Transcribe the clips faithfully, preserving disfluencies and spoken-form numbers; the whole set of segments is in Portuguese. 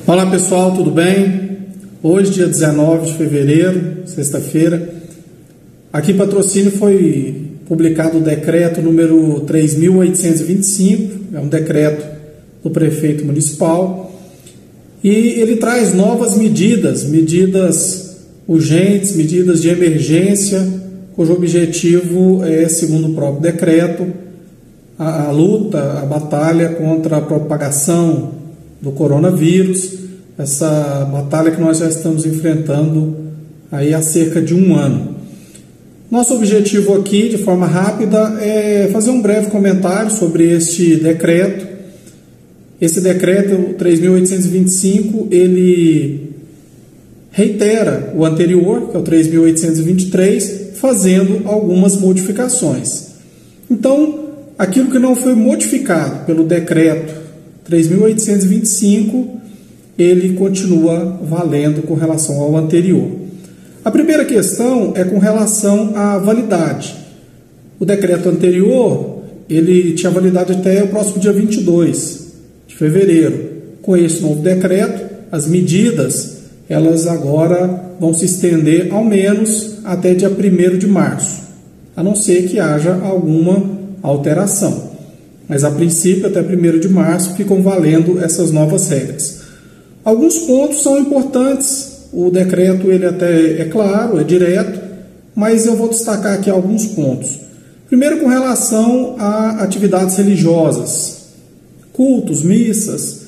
Olá pessoal, tudo bem? Hoje, dia dezenove de fevereiro, sexta-feira, aqui em Patrocínio foi publicado o decreto número três mil oitocentos e vinte e cinco, é um decreto do prefeito municipal, e ele traz novas medidas, medidas urgentes, medidas de emergência, cujo objetivo é, segundo o próprio decreto, a, a luta, a batalha contra a propagação do coronavírus, essa batalha que nós já estamos enfrentando aí há cerca de um ano. Nosso objetivo aqui, de forma rápida, é fazer um breve comentário sobre este decreto. Esse decreto três mil oitocentos e vinte e cinco, ele reitera o anterior, que é o três mil oitocentos e vinte e três, fazendo algumas modificações. Então, aquilo que não foi modificado pelo decreto três mil oitocentos e vinte e cinco, ele continua valendo com relação ao anterior. A primeira questão é com relação à validade. O decreto anterior, ele tinha validade até o próximo dia vinte e dois de fevereiro. Com esse novo decreto, as medidas, elas agora vão se estender ao menos até dia primeiro de março, a não ser que haja alguma alteração. Mas, a princípio, até primeiro de março, ficam valendo essas novas regras. Alguns pontos são importantes. O decreto ele até é claro, é direto, mas eu vou destacar aqui alguns pontos. Primeiro, com relação a atividades religiosas, cultos, missas,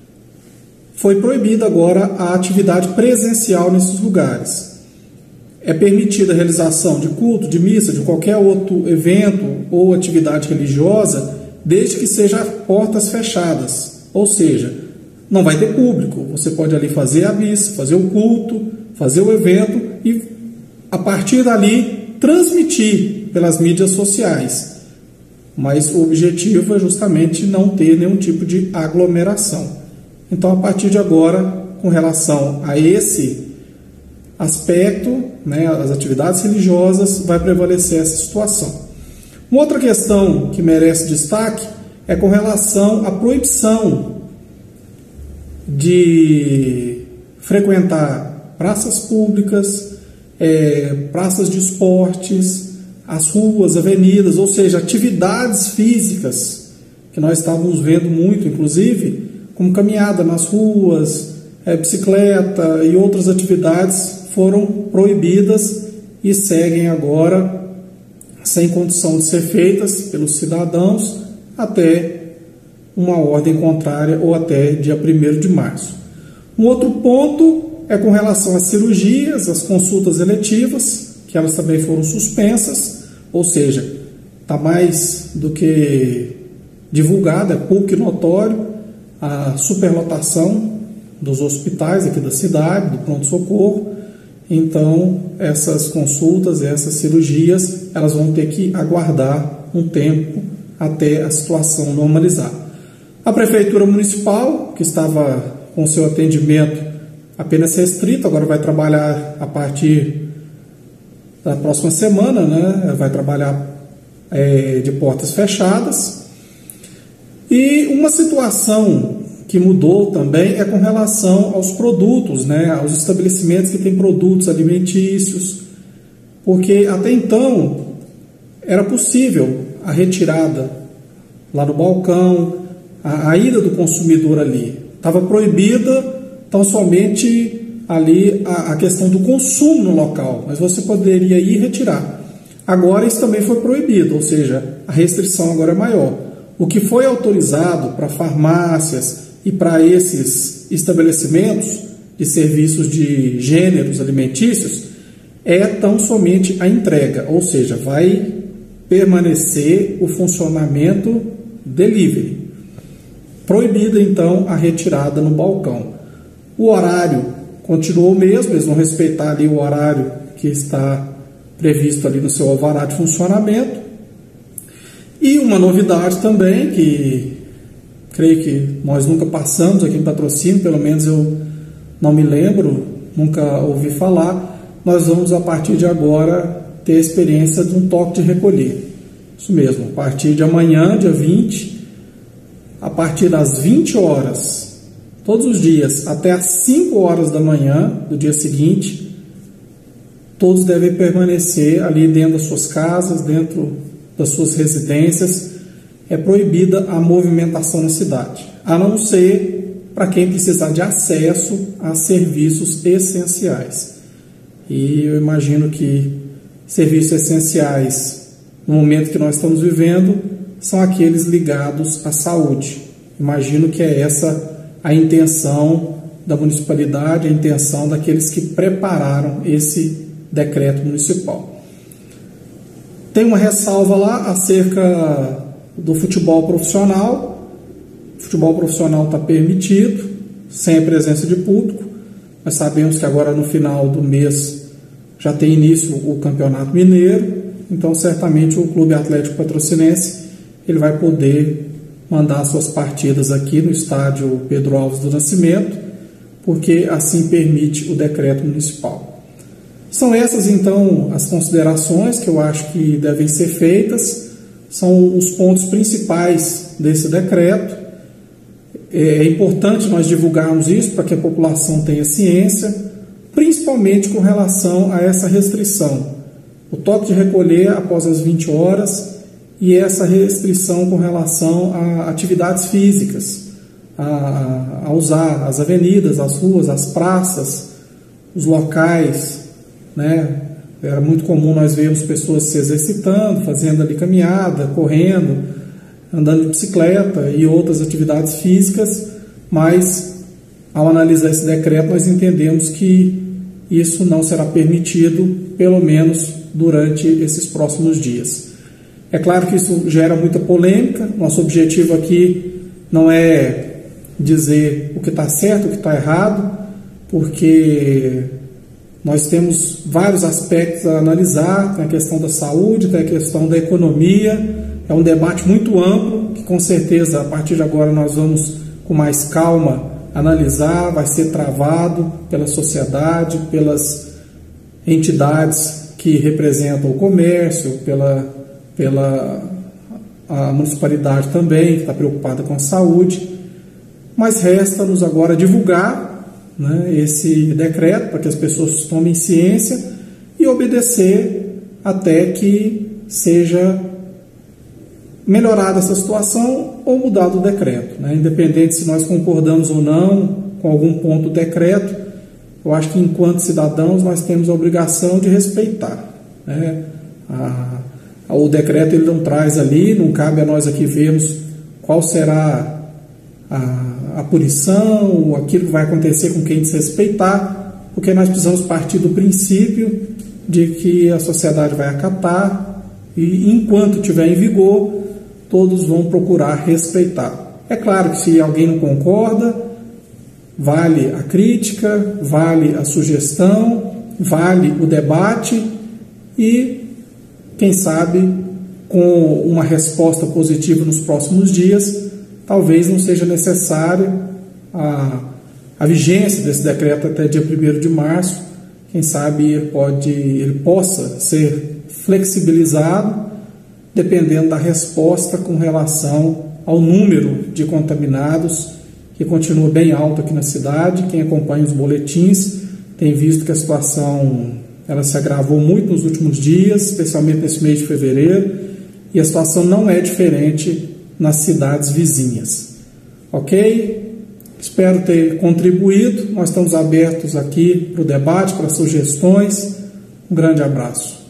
foi proibida agora a atividade presencial nesses lugares. É permitida a realização de culto, de missa, de qualquer outro evento ou atividade religiosa, desde que seja portas fechadas, ou seja, não vai ter público. Você pode ali fazer a missa, fazer o culto, fazer o evento e, a partir dali, transmitir pelas mídias sociais. Mas o objetivo é justamente não ter nenhum tipo de aglomeração. Então, a partir de agora, com relação a esse aspecto, né, as atividades religiosas, vai prevalecer essa situação. Uma outra questão que merece destaque é com relação à proibição de frequentar praças públicas, é, praças de esportes, as ruas, avenidas, ou seja, atividades físicas que nós estávamos vendo muito, inclusive, como caminhada nas ruas, é, bicicleta e outras atividades foram proibidas e seguem agora sem condição de ser feitas pelos cidadãos até uma ordem contrária ou até dia primeiro de março. Um outro ponto é com relação às cirurgias, às consultas eletivas, que elas também foram suspensas, ou seja, está mais do que divulgado, é pouco e notório a superlotação dos hospitais aqui da cidade, do pronto-socorro. Então, essas consultas, essas cirurgias, elas vão ter que aguardar um tempo até a situação normalizar. A Prefeitura Municipal, que estava com seu atendimento apenas restrito, agora vai trabalhar a partir da próxima semana, né? Vai trabalhar é, de portas fechadas. E uma situação que mudou também é com relação aos produtos, né, aos estabelecimentos que têm produtos alimentícios, porque até então era possível a retirada lá no balcão, a, a ida do consumidor ali. Estava proibida tão somente ali a, a questão do consumo no local, mas você poderia ir retirar. Agora isso também foi proibido, ou seja, a restrição agora é maior. O que foi autorizado para farmácias e para esses estabelecimentos de serviços de gêneros alimentícios é tão somente a entrega, ou seja, vai permanecer o funcionamento delivery. Proibida então a retirada no balcão. O horário continuou o mesmo, eles vão respeitar ali o horário que está previsto ali no seu alvará de funcionamento. E uma novidade também que creio que nós nunca passamos aqui em Patrocínio, pelo menos eu não me lembro, nunca ouvi falar, nós vamos a partir de agora ter a experiência de um toque de recolher. Isso mesmo, a partir de amanhã, dia vinte, a partir das vinte horas, todos os dias, até às cinco horas da manhã do dia seguinte, todos devem permanecer ali dentro das suas casas, dentro das suas residências. É proibida a movimentação na cidade, a não ser para quem precisar de acesso a serviços essenciais. E eu imagino que serviços essenciais, no momento que nós estamos vivendo, são aqueles ligados à saúde. Imagino que é essa a intenção da municipalidade, a intenção daqueles que prepararam esse decreto municipal. Tem uma ressalva lá acerca do futebol profissional. O futebol profissional está permitido, sem a presença de público. Nós sabemos que agora no final do mês já tem início o Campeonato Mineiro, então certamente o Clube Atlético Patrocinense ele vai poder mandar suas partidas aqui no estádio Pedro Alves do Nascimento, porque assim permite o decreto municipal. São essas então as considerações que eu acho que devem ser feitas. São os pontos principais desse decreto. É importante nós divulgarmos isso para que a população tenha ciência, principalmente com relação a essa restrição. O toque de recolher após as vinte horas e essa restrição com relação a atividades físicas, a, a usar as avenidas, as ruas, as praças, os locais, né? Era muito comum nós vermos pessoas se exercitando, fazendo ali caminhada, correndo, andando de bicicleta e outras atividades físicas, mas ao analisar esse decreto nós entendemos que isso não será permitido, pelo menos durante esses próximos dias. É claro que isso gera muita polêmica. Nosso objetivo aqui não é dizer o que está certo, o que está errado, porque nós temos vários aspectos a analisar. Tem a questão da saúde, tem a questão da economia. É um debate muito amplo, que com certeza a partir de agora nós vamos com mais calma analisar, vai ser travado pela sociedade, pelas entidades que representam o comércio, pela, pela a municipalidade também, que está preocupada com a saúde. Mas resta-nos agora divulgar, né, esse decreto para que as pessoas tomem ciência e obedecer até que seja melhorada essa situação ou mudado o decreto, né? Independente se nós concordamos ou não com algum ponto do decreto, eu acho que enquanto cidadãos nós temos a obrigação de respeitar, né? a, a, o decreto ele não traz ali, não cabe a nós aqui vermos qual será a, a punição, aquilo que vai acontecer com quem desrespeitar, porque nós precisamos partir do princípio de que a sociedade vai acatar e enquanto estiver em vigor, todos vão procurar respeitar. É claro que se alguém não concorda, vale a crítica, vale a sugestão, vale o debate e, quem sabe, com uma resposta positiva nos próximos dias, talvez não seja necessário a, a vigência desse decreto até dia primeiro de março. Quem sabe ele, pode, ele possa ser flexibilizado dependendo da resposta com relação ao número de contaminados, que continua bem alto aqui na cidade. Quem acompanha os boletins tem visto que a situação ela se agravou muito nos últimos dias, especialmente nesse mês de fevereiro, e a situação não é diferente nas cidades vizinhas. Ok? Espero ter contribuído. Nós estamos abertos aqui para o debate, para sugestões. Um grande abraço.